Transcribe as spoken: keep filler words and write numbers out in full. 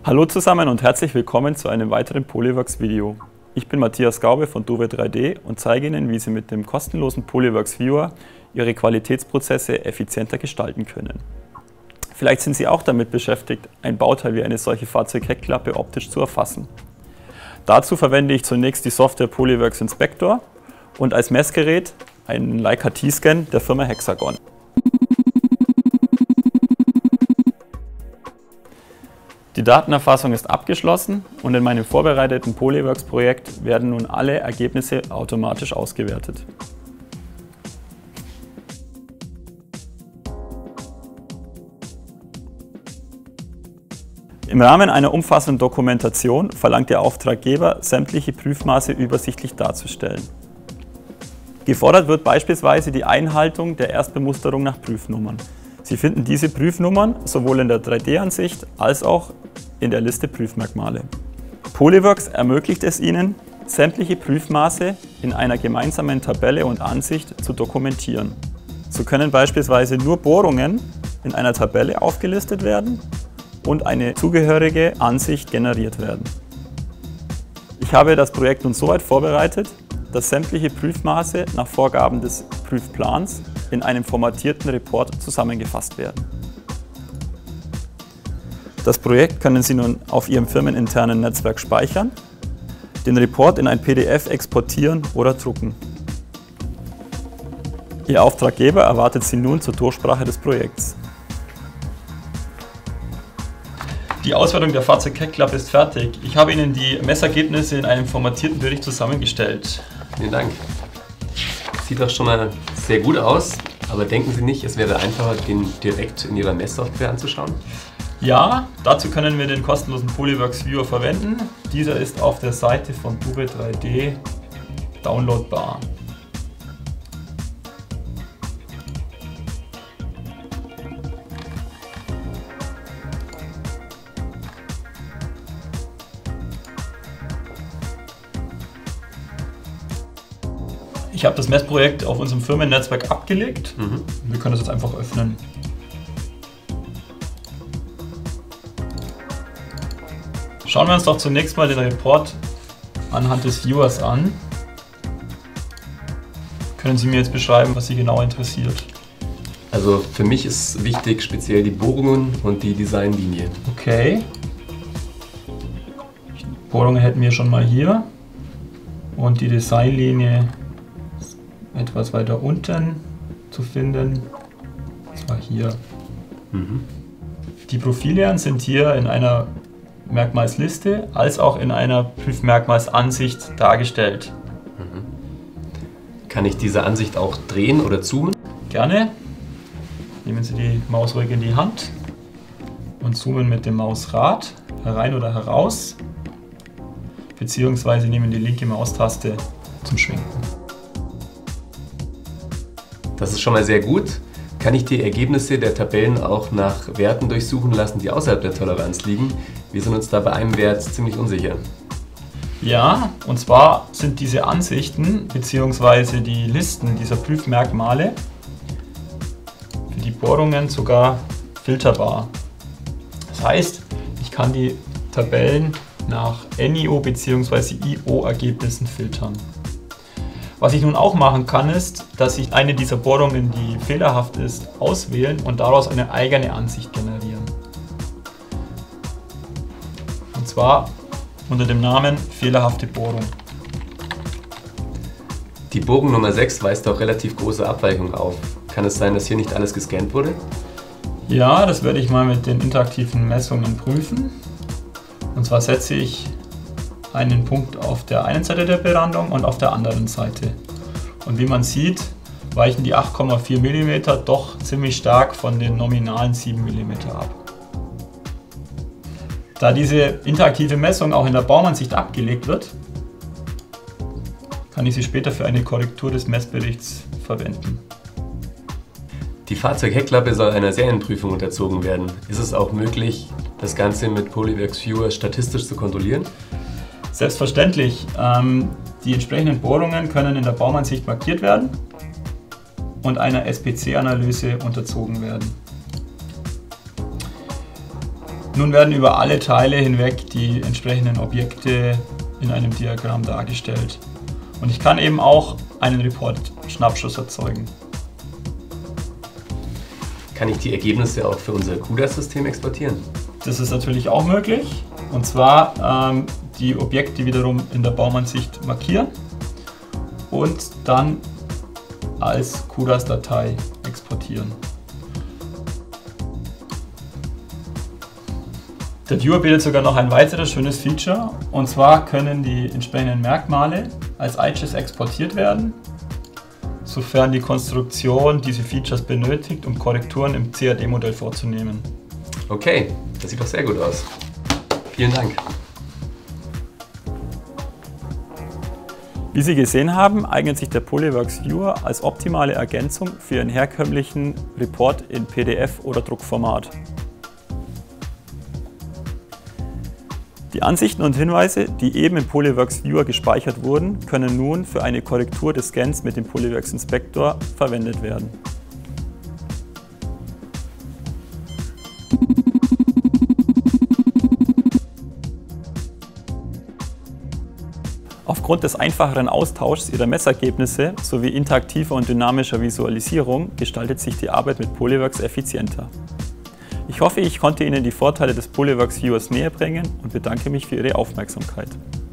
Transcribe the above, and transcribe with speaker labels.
Speaker 1: Hallo zusammen und herzlich willkommen zu einem weiteren Polyworks Video. Ich bin Matthias Gaube von Duwe drei D und zeige Ihnen, wie Sie mit dem kostenlosen Polyworks Viewer Ihre Qualitätsprozesse effizienter gestalten können. Vielleicht sind Sie auch damit beschäftigt, ein Bauteil wie eine solche Fahrzeugheckklappe optisch zu erfassen. Dazu verwende ich zunächst die Software Polyworks Inspector und als Messgerät einen Leica T-Scan der Firma Hexagon. Die Datenerfassung ist abgeschlossen und in meinem vorbereiteten Polyworks-Projekt werden nun alle Ergebnisse automatisch ausgewertet. Im Rahmen einer umfassenden Dokumentation verlangt der Auftraggeber, sämtliche Prüfmaße übersichtlich darzustellen. Gefordert wird beispielsweise die Einhaltung der Erstbemusterung nach Prüfnummern. Sie finden diese Prüfnummern sowohl in der drei D-Ansicht als auch in der Liste Prüfmerkmale. Polyworks ermöglicht es Ihnen, sämtliche Prüfmaße in einer gemeinsamen Tabelle und Ansicht zu dokumentieren. So können beispielsweise nur Bohrungen in einer Tabelle aufgelistet werden und eine zugehörige Ansicht generiert werden. Ich habe das Projekt nun so weit vorbereitet, dass sämtliche Prüfmaße nach Vorgaben des Prüfplans in einem formatierten Report zusammengefasst werden. Das Projekt können Sie nun auf Ihrem firmeninternen Netzwerk speichern, den Report in ein P D F exportieren oder drucken. Ihr Auftraggeber erwartet Sie nun zur Durchsprache des Projekts. Die Auswertung der Fahrzeugheckklappe ist fertig. Ich habe Ihnen die Messergebnisse in einem formatierten Bericht zusammengestellt.
Speaker 2: Vielen Dank. Sieht doch schon mal sehr gut aus, aber denken Sie nicht, es wäre einfacher, den direkt in Ihrer Messsoftware anzuschauen?
Speaker 1: Ja, dazu können wir den kostenlosen Polyworks Viewer verwenden. Dieser ist auf der Seite von Duwe drei D downloadbar. Ich habe das Messprojekt auf unserem Firmennetzwerk abgelegt. Mhm. Wir können das jetzt einfach öffnen. Schauen wir uns doch zunächst mal den Report anhand des Viewers an. Können Sie mir jetzt beschreiben, was Sie genau interessiert?
Speaker 2: Also für mich ist wichtig speziell die Bohrungen und die Designlinie.
Speaker 1: Okay. Die Bohrungen hätten wir schon mal hier und die Designlinie ist etwas weiter unten zu finden. Das war hier. Mhm. Die Profile sind hier in einer Merkmalsliste als auch in einer Prüfmerkmalsansicht dargestellt.
Speaker 2: Mhm. Kann ich diese Ansicht auch drehen oder zoomen?
Speaker 1: Gerne. Nehmen Sie die Maus ruhig in die Hand und zoomen mit dem Mausrad herein oder heraus, beziehungsweise nehmen die linke Maustaste zum Schwenken.
Speaker 2: Das ist schon mal sehr gut. Kann ich die Ergebnisse der Tabellen auch nach Werten durchsuchen lassen, die außerhalb der Toleranz liegen? Wir sind uns da bei einem Wert ziemlich unsicher.
Speaker 1: Ja, und zwar sind diese Ansichten bzw. die Listen dieser Prüfmerkmale für die Bohrungen sogar filterbar. Das heißt, ich kann die Tabellen nach N I O bzw. I O-Ergebnissen filtern. Was ich nun auch machen kann, ist, dass ich eine dieser Bohrungen, die fehlerhaft ist, auswählen und daraus eine eigene Ansicht generieren. Und zwar unter dem Namen fehlerhafte Bohrung.
Speaker 2: Die Bohrung Nummer sechs weist auch relativ große Abweichungen auf. Kann es sein, dass hier nicht alles gescannt wurde?
Speaker 1: Ja, das werde ich mal mit den interaktiven Messungen prüfen. Und zwar setze ich einen Punkt auf der einen Seite der Berandung und auf der anderen Seite. Und wie man sieht, weichen die acht Komma vier Millimeter doch ziemlich stark von den nominalen sieben Millimeter ab. Da diese interaktive Messung auch in der Baumansicht abgelegt wird, kann ich sie später für eine Korrektur des Messberichts verwenden.
Speaker 2: Die Fahrzeugheckklappe soll einer Serienprüfung unterzogen werden. Ist es auch möglich, das Ganze mit Polyworks Viewer statistisch zu kontrollieren?
Speaker 1: Selbstverständlich. Ähm, die entsprechenden Bohrungen können in der Baumansicht markiert werden und einer S P C-Analyse unterzogen werden. Nun werden über alle Teile hinweg die entsprechenden Objekte in einem Diagramm dargestellt. Und ich kann eben auch einen Report-Schnappschuss erzeugen.
Speaker 2: Kann ich die Ergebnisse auch für unser Q D A S-System exportieren?
Speaker 1: Das ist natürlich auch möglich. Und zwar ähm, die Objekte wiederum in der Baumansicht markieren und dann als Q D A S-Datei exportieren. Der Viewer bietet sogar noch ein weiteres schönes Feature, und zwar können die entsprechenden Merkmale als I G E S exportiert werden, sofern die Konstruktion diese Features benötigt, um Korrekturen im C A D-Modell vorzunehmen.
Speaker 2: Okay, das sieht doch sehr gut aus. Vielen Dank.
Speaker 1: Wie Sie gesehen haben, eignet sich der Polyworks Viewer als optimale Ergänzung für Ihren herkömmlichen Report in P D F oder Druckformat. Die Ansichten und Hinweise, die eben im Polyworks Viewer gespeichert wurden, können nun für eine Korrektur des Scans mit dem Polyworks Inspector verwendet werden. Aufgrund des einfacheren Austauschs Ihrer Messergebnisse sowie interaktiver und dynamischer Visualisierung gestaltet sich die Arbeit mit Polyworks effizienter. Ich hoffe, ich konnte Ihnen die Vorteile des Polyworks Viewers näher bringen und bedanke mich für Ihre Aufmerksamkeit.